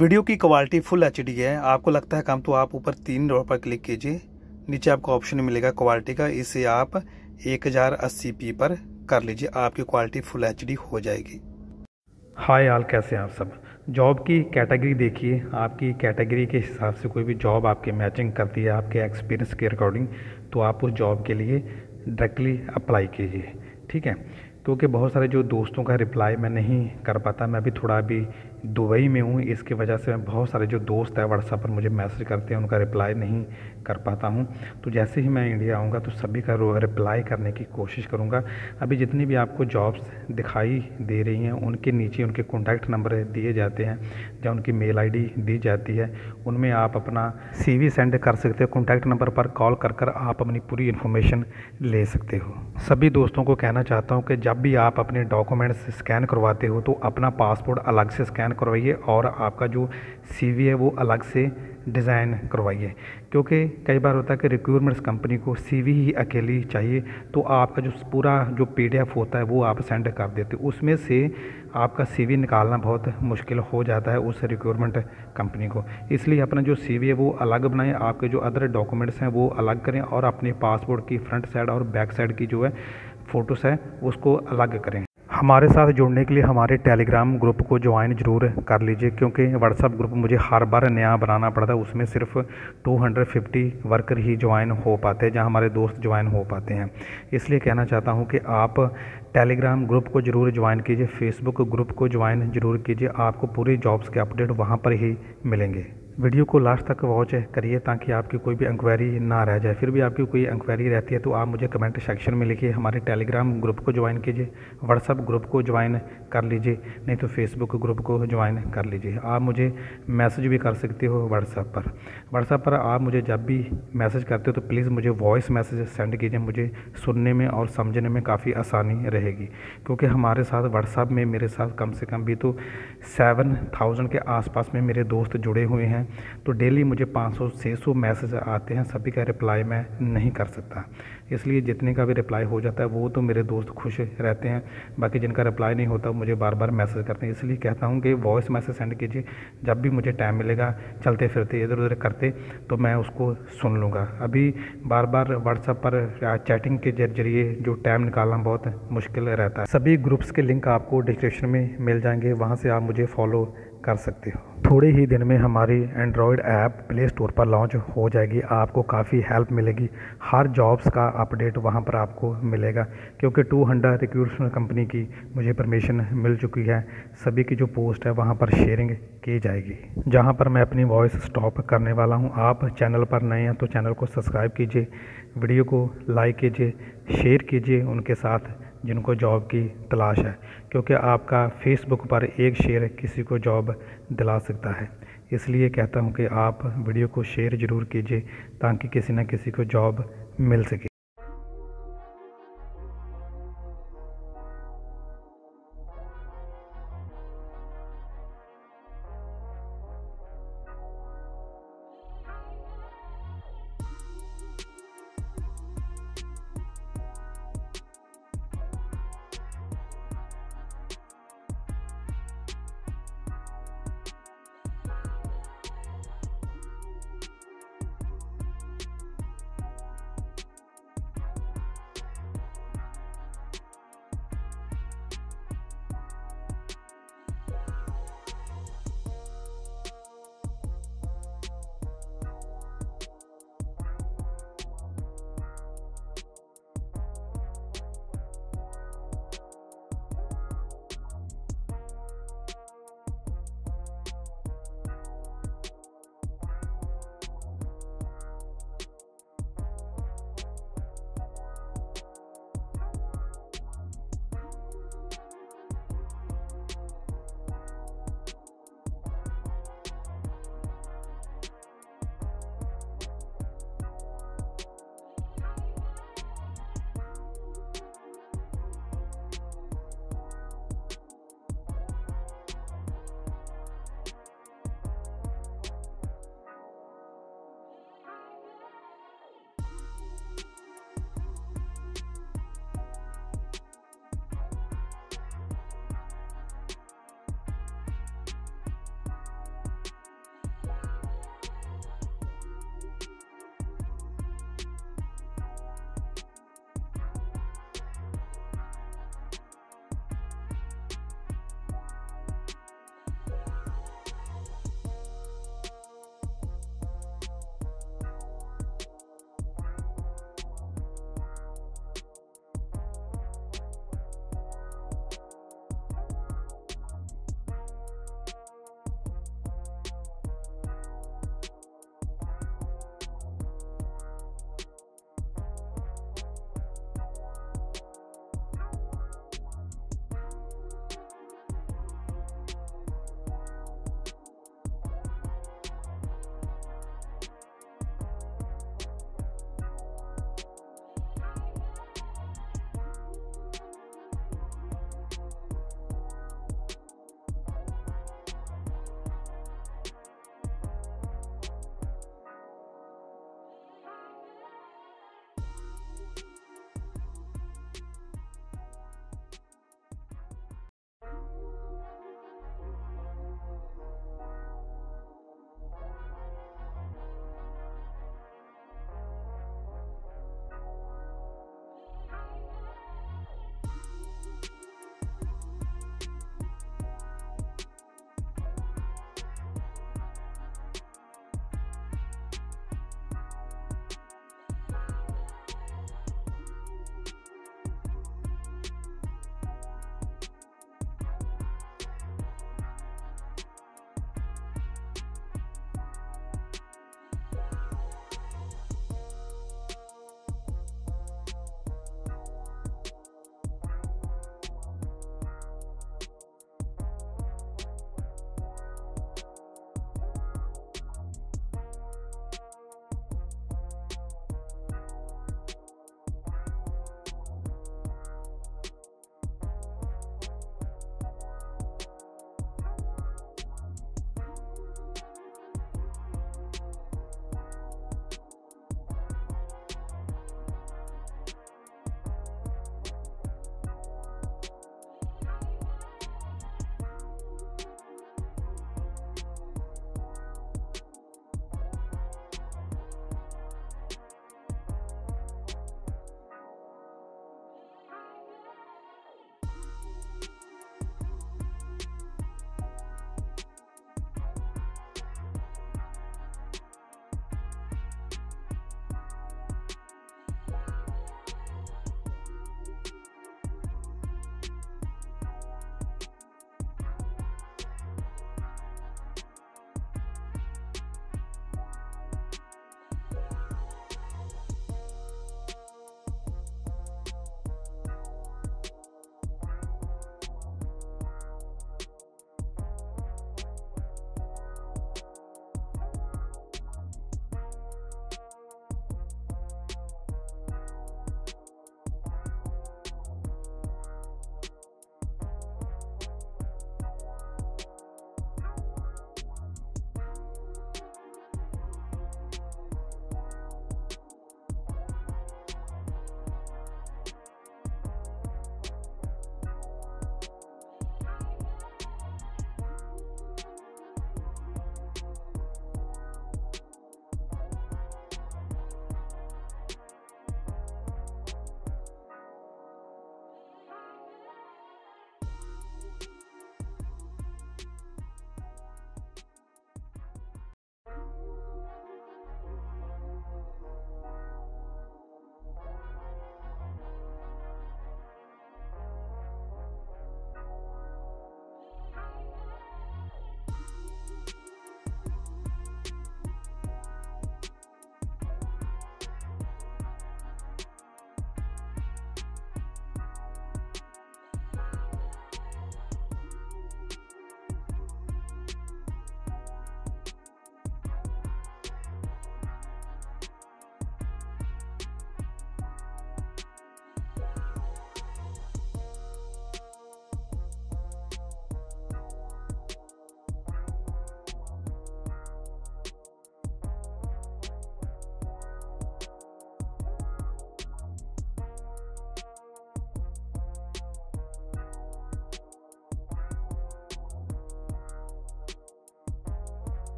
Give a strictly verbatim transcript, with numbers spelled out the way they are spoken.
Video की quality full H D है। आपको लगता है कम तो आप ऊपर तीन डॉट पर क्लिक कीजिए, नीचे आपको ऑप्शन मिलेगा क्वालिटी का, इसे आप एक हज़ार अस्सी पी पर कर लीजिए, आपकी क्वालिटी फुल एच डी हो जाएगी। हाय यार, कैसे हैं आप सब। जॉब की कैटेगरी देखिए, आपकी कैटेगरी के हिसाब से कोई भी जॉब आपके मैचिंग करती है आपके एक्सपीरियंस के अकॉर्डिंग, तो आप उस जॉब के लिए डायरेक्टली अप्लाई कीजिए, ठीक है। क्योंकि बहुत सारे जो दोस्तों का रिप्लाई मैं नहीं कर पाता, मैं भी थोड़ा अभी दुबई में हूँ, इसकी वजह से मैं बहुत सारे जो दोस्त हैं व्हाट्सएप पर मुझे मैसेज करते हैं, उनका रिप्लाई नहीं कर पाता हूँ। तो जैसे ही मैं इंडिया आऊँगा तो सभी का रिप्लाई करने की कोशिश करूँगा। अभी जितनी भी आपको जॉब्स दिखाई दे रही हैं उनके नीचे उनके कॉन्टैक्ट नंबर दिए जाते हैं या उनकी मेल आईडी दी जाती है, उनमें आप अपना सीवी सेंड कर सकते हो। कॉन्टैक्ट नंबर पर कॉल कर कर आप अपनी पूरी इन्फॉर्मेशन ले सकते हो। सभी दोस्तों को कहना चाहता हूँ कि जब भी आप अपने डॉक्यूमेंट्स स्कैन करवाते हो तो अपना पासपोर्ट अलग से स्कैन करवाइए और आपका जो सीवी है वो अलग से डिज़ाइन करवाइए। क्योंकि कई बार होता है कि रिक्रूटमेंट्स कंपनी को सीवी ही अकेली चाहिए, तो आपका जो पूरा जो पीडीएफ होता है वो आप सेंड कर देते हो, उसमें से आपका सीवी निकालना बहुत मुश्किल हो जाता है उस रिक्रूटमेंट कंपनी को। इसलिए अपना जो सीवी है वो अलग बनाएं, आपके जो अदर डॉक्यूमेंट्स हैं वो अलग करें और अपने पासपोर्ट की फ्रंट साइड और बैक साइड की जो है फ़ोटोज़ है उसको अलग करें। हमारे साथ जुड़ने के लिए हमारे टेलीग्राम ग्रुप को ज्वाइन ज़रूर कर लीजिए, क्योंकि व्हाट्सएप ग्रुप मुझे हर बार नया बनाना पड़ता है, उसमें सिर्फ दो सौ पचास वर्कर ही ज्वाइन हो पाते हैं, जहां हमारे दोस्त ज्वाइन हो पाते हैं। इसलिए कहना चाहता हूं कि आप टेलीग्राम ग्रुप को ज़रूर ज्वाइन कीजिए, फेसबुक ग्रुप को ज्वाइन ज़रूर कीजिए, आपको पूरी जॉब्स के अपडेट वहाँ पर ही मिलेंगे। वीडियो को लास्ट तक वॉच करिए ताकि आपकी कोई भी इंक्वायरी ना रह जाए। फिर भी आपकी कोई इंक्वायरी रहती है तो आप मुझे कमेंट सेक्शन में लिखिए। हमारे टेलीग्राम ग्रुप को ज्वाइन कीजिए, व्हाट्सएप ग्रुप को ज्वाइन कर लीजिए, नहीं तो फेसबुक ग्रुप को ज्वाइन कर लीजिए। आप मुझे मैसेज भी कर सकते हो व्हाट्सएप पर। व्हाट्सएप पर आप मुझे जब भी मैसेज करते हो तो प्लीज़ मुझे वॉइस मैसेज सेंड कीजिए, मुझे सुनने में और समझने में काफ़ी आसानी रहेगी। क्योंकि हमारे साथ व्हाट्सएप में मेरे साथ कम से कम भी तो सेवन थाउजेंड के आसपास में मेरे दोस्त जुड़े हुए हैं, तो डेली मुझे पाँच सौ छह सौ मैसेज आते हैं, सभी का रिप्लाई मैं नहीं कर सकता। इसलिए जितने का भी रिप्लाई हो जाता है वो तो मेरे दोस्त खुश रहते हैं, बाकी जिनका रिप्लाई नहीं होता मुझे बार बार मैसेज करते हैं। इसलिए कहता हूँ कि वॉइस मैसेज सेंड कीजिए, जब भी मुझे टाइम मिलेगा चलते फिरते इधर उधर करते तो मैं उसको सुन लूँगा। अभी बार बार व्हाट्सएप पर चैटिंग के जरिए जो टाइम निकालना बहुत मुश्किल रहता है। सभी ग्रुप्स के लिंक आपको डिस्क्रिप्शन में मिल जाएंगे, वहाँ से आप मुझे फॉलो कर सकते हो। थोड़े ही दिन में हमारी एंड्रॉयड ऐप प्ले स्टोर पर लॉन्च हो जाएगी, आपको काफ़ी हेल्प मिलेगी, हर जॉब्स का अपडेट वहां पर आपको मिलेगा। क्योंकि टू हंड्रेड रिक्रूटमेंट कंपनी की मुझे परमिशन मिल चुकी है, सभी की जो पोस्ट है वहां पर शेयरिंग की जाएगी, जहां पर मैं अपनी वॉइस स्टॉप करने वाला हूं। आप चैनल पर नए हैं तो चैनल को सब्सक्राइब कीजिए, वीडियो को लाइक कीजिए, शेयर कीजिए उनके साथ जिनको जॉब की तलाश है, क्योंकि आपका फेसबुक पर एक शेयर किसी को जॉब दिला सकता है। इसलिए कहता हूं कि आप वीडियो को शेयर ज़रूर कीजिए ताकि किसी न किसी को जॉब मिल सके।